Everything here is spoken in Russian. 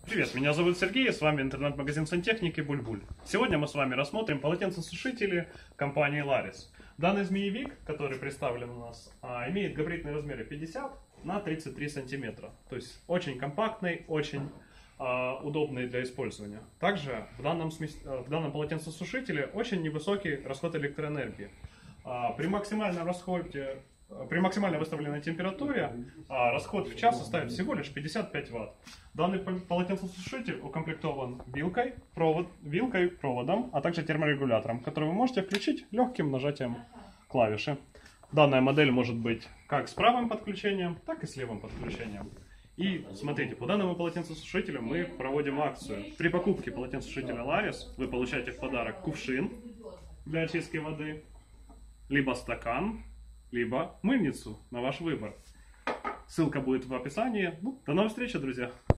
Привет, меня зовут Сергей, с вами интернет-магазин сантехники Буль-Буль. Сегодня мы с вами рассмотрим полотенцесушители компании Laris. Данный змеевик, который представлен у нас, имеет габаритные размеры 50 на 33 сантиметра. То есть очень компактный, очень удобный для использования. Также в данном полотенцесушителе очень невысокий расход электроэнергии. При максимально выставленной температуре расход в час составит всего лишь 55 Вт. Данный полотенцесушитель укомплектован вилкой, проводом, а также терморегулятором, который вы можете включить легким нажатием клавиши. Данная модель может быть как с правым подключением, так и с левым подключением. И смотрите, по данному полотенцесушителю мы проводим акцию. При покупке полотенцесушителя Laris вы получаете в подарок кувшин для очистки воды, либо стакан, либо мыльницу на ваш выбор. Ссылка будет в описании. До новых встреч, друзья!